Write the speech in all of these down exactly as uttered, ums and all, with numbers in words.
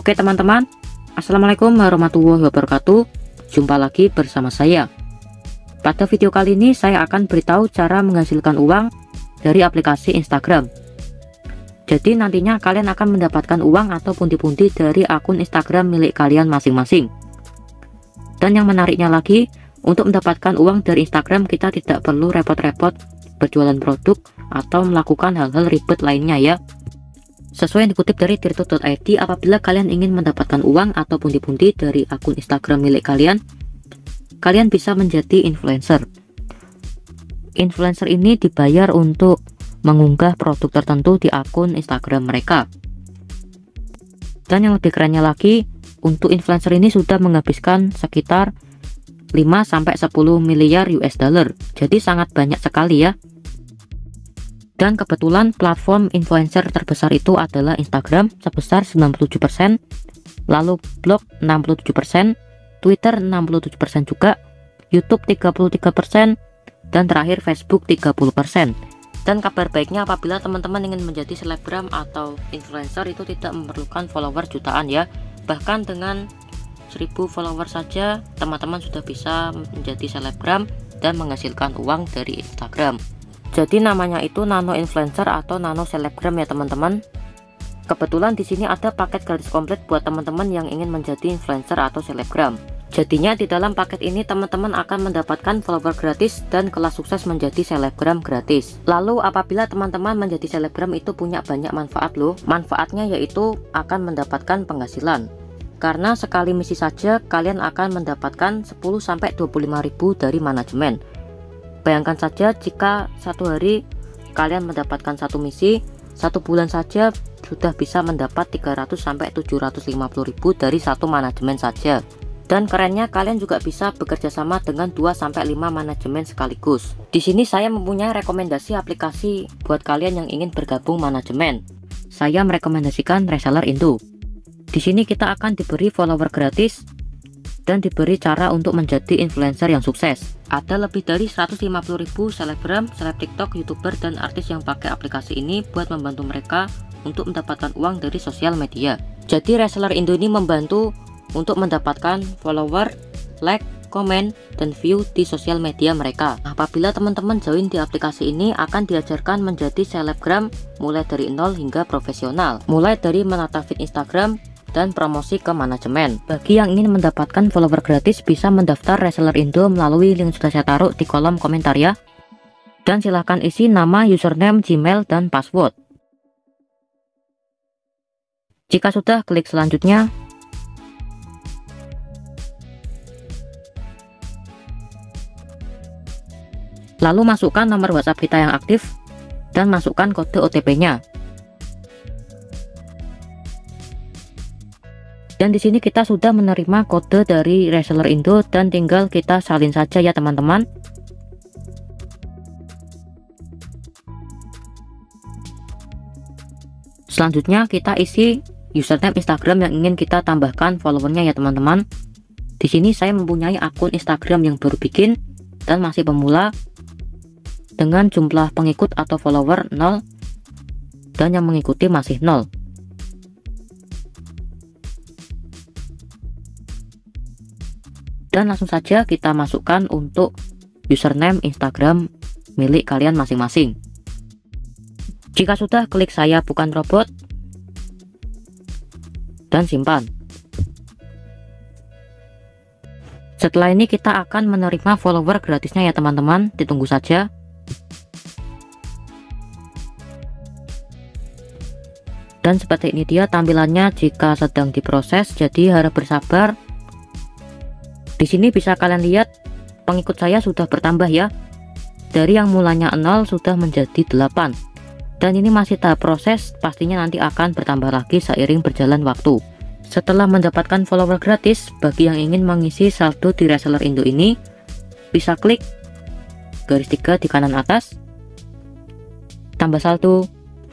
Oke teman-teman, assalamualaikum warahmatullahi wabarakatuh. Jumpa lagi bersama saya. Pada video kali ini saya akan beritahu cara menghasilkan uang dari aplikasi Instagram. Jadi nantinya kalian akan mendapatkan uang atau pundi-pundi dari akun Instagram milik kalian masing-masing. Dan yang menariknya lagi, untuk mendapatkan uang dari Instagram kita tidak perlu repot-repot berjualan produk atau melakukan hal-hal ribet lainnya ya. Sesuai yang dikutip dari tirto titik i d, apabila kalian ingin mendapatkan uang atau pundi-pundi dari akun Instagram milik kalian, kalian bisa menjadi influencer. Influencer ini dibayar untuk mengunggah produk tertentu di akun Instagram mereka. Dan yang lebih kerennya lagi, untuk influencer ini sudah menghabiskan sekitar lima sampai sepuluh miliar U S dollar. Jadi sangat banyak sekali ya. Dan kebetulan platform influencer terbesar itu adalah Instagram sebesar sembilan puluh tujuh persen, lalu blog enam puluh tujuh persen, Twitter enam puluh tujuh persen juga, YouTube tiga puluh tiga persen, dan terakhir Facebook tiga puluh persen. Dan kabar baiknya apabila teman-teman ingin menjadi selebgram atau influencer itu tidak memerlukan follower jutaan ya. Bahkan dengan seribu follower saja teman-teman sudah bisa menjadi selebgram dan menghasilkan uang dari Instagram. Jadi namanya itu nano influencer atau nano selebgram ya teman-teman. Kebetulan di sini ada paket gratis komplit buat teman-teman yang ingin menjadi influencer atau selebgram. Jadinya di dalam paket ini teman-teman akan mendapatkan follower gratis dan kelas sukses menjadi selebgram gratis. Lalu apabila teman-teman menjadi selebgram itu punya banyak manfaat loh. Manfaatnya yaitu akan mendapatkan penghasilan. Karena sekali misi saja kalian akan mendapatkan sepuluh sampai dua puluh lima ribu dari manajemen. Bayangkan saja jika satu hari kalian mendapatkan satu misi, satu bulan saja sudah bisa mendapat tiga ratus sampai tujuh ratus lima puluh ribu dari satu manajemen saja. Dan kerennya kalian juga bisa bekerja sama dengan dua sampai lima manajemen sekaligus. Di sini saya mempunyai rekomendasi aplikasi buat kalian yang ingin bergabung manajemen. Saya merekomendasikan Reseller Indo. Di sini kita akan diberi follower gratis dan diberi cara untuk menjadi influencer yang sukses. Ada lebih dari seratus lima puluh ribu selebgram, seleb TikTok, YouTuber, dan artis yang pakai aplikasi ini buat membantu mereka untuk mendapatkan uang dari sosial media. Jadi Reseller Indo ini membantu untuk mendapatkan follower, like, komen, dan view di sosial media mereka. Apabila teman-teman join di aplikasi ini akan diajarkan menjadi selebgram mulai dari nol hingga profesional. Mulai dari menata feed Instagram dan promosi ke manajemen. Bagi yang ingin mendapatkan follower gratis bisa mendaftar Reseller Indo melalui link sudah saya taruh di kolom komentar ya. Dan silahkan isi nama, username, Gmail, dan password. Jika sudah, klik selanjutnya. Lalu masukkan nomor WhatsApp kita yang aktif dan masukkan kode O T P-nya. Dan di sini kita sudah menerima kode dari Reseller Indo dan tinggal kita salin saja ya teman-teman. Selanjutnya kita isi username Instagram yang ingin kita tambahkan followernya ya teman-teman. Di sini saya mempunyai akun Instagram yang baru bikin dan masih pemula dengan jumlah pengikut atau follower nol dan yang mengikuti masih nol. Dan langsung saja kita masukkan untuk username Instagram milik kalian masing-masing. Jika sudah, klik saya bukan robot dan simpan. Setelah ini kita akan menerima follower gratisnya ya teman-teman, ditunggu saja. Dan seperti ini dia tampilannya jika sedang diproses, jadi harap bersabar. Di sini bisa kalian lihat pengikut saya sudah bertambah ya. Dari yang mulanya nol sudah menjadi delapan. Dan ini masih tahap proses, pastinya nanti akan bertambah lagi seiring berjalan waktu. Setelah mendapatkan follower gratis, bagi yang ingin mengisi saldo di Reseller Indo ini, bisa klik garis tiga di kanan atas, tambah saldo.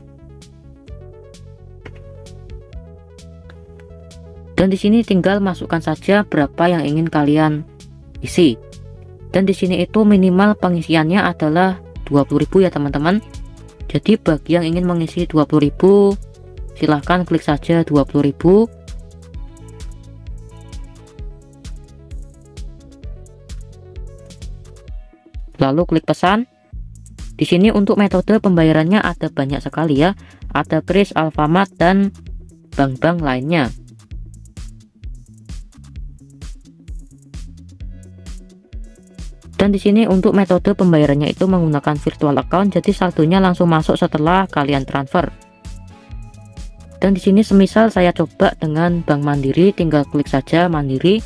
Dan di sini tinggal masukkan saja berapa yang ingin kalian isi. Dan di sini itu minimal pengisiannya adalah dua puluh ribu ya teman-teman. Jadi bagi yang ingin mengisi dua puluh ribu silahkan klik saja dua puluh ribu lalu klik pesan. Di sini untuk metode pembayarannya ada banyak sekali ya, ada Kris, Alfamart, dan bank-bank lainnya. Dan di sini untuk metode pembayarannya itu menggunakan virtual account, jadi saldonya langsung masuk setelah kalian transfer. Dan di sini semisal saya coba dengan Bank Mandiri, tinggal klik saja Mandiri.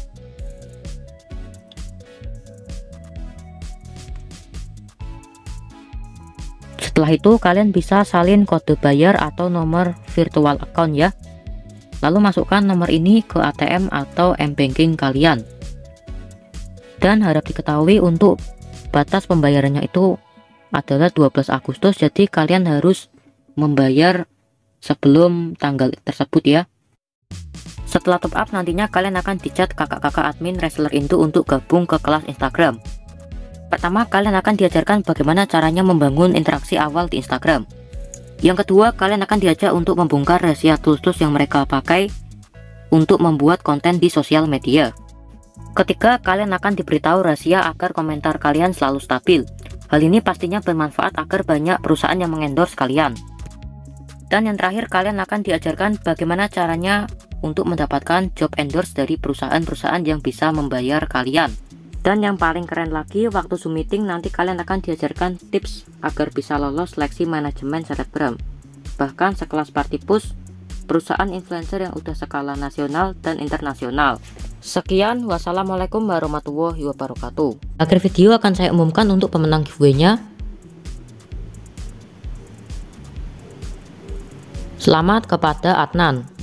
Setelah itu kalian bisa salin kode bayar atau nomor virtual account ya. Lalu masukkan nomor ini ke A T M atau M-Banking kalian. Dan harap diketahui untuk batas pembayarannya itu adalah dua belas Agustus, jadi kalian harus membayar sebelum tanggal tersebut ya. Setelah top up nantinya kalian akan dicat kakak-kakak admin reseller Indo untuk gabung ke kelas Instagram. Pertama, kalian akan diajarkan bagaimana caranya membangun interaksi awal di Instagram. Yang kedua, kalian akan diajak untuk membongkar rahasia tools-tools yang mereka pakai untuk membuat konten di sosial media. Ketiga, kalian akan diberitahu rahasia agar komentar kalian selalu stabil. Hal ini pastinya bermanfaat agar banyak perusahaan yang mengendorse kalian. Dan yang terakhir, kalian akan diajarkan bagaimana caranya untuk mendapatkan job endorse dari perusahaan-perusahaan yang bisa membayar kalian. Dan yang paling keren lagi, waktu Zoom meeting nanti kalian akan diajarkan tips agar bisa lolos seleksi manajemen selebgram. Bahkan sekelas party push, perusahaan influencer yang udah skala nasional dan internasional. Sekian, wassalamualaikum warahmatullahi wabarakatuh. Akhir video akan saya umumkan untuk pemenang giveaway-nya. Selamat kepada Adnan.